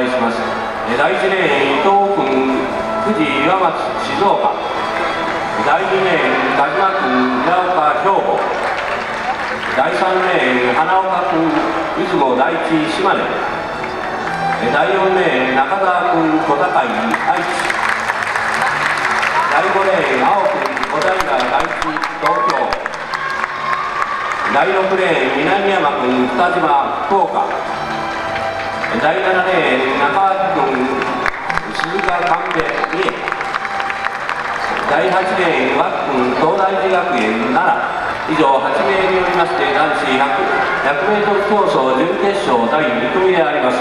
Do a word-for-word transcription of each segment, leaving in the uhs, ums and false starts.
介します。だいいちレーン伊藤君、富士岩松静岡。だいにレーン田島君、平岡兵庫。だいさんレーン花岡君、出雲第一島根。だいよんレーン中澤君、小坂井愛知。だいごレーン青君、小平第一東京。だいろくレーン南山君、二島福岡。だいななレーン中脇君、鈴鹿神戸三重。だいはちレーン和久君、東大寺学園奈良。以上はち名によりまして男子 ひゃくメートル競争準決勝だいに組であります。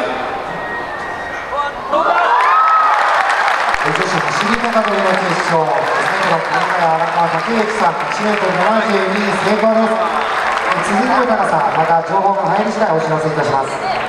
女子走り高跳びの決勝、にせんの金村荒川武之さん、いちメートルななじゅうに成功です。続いての高さ、また情報が入り次第お知らせいたします。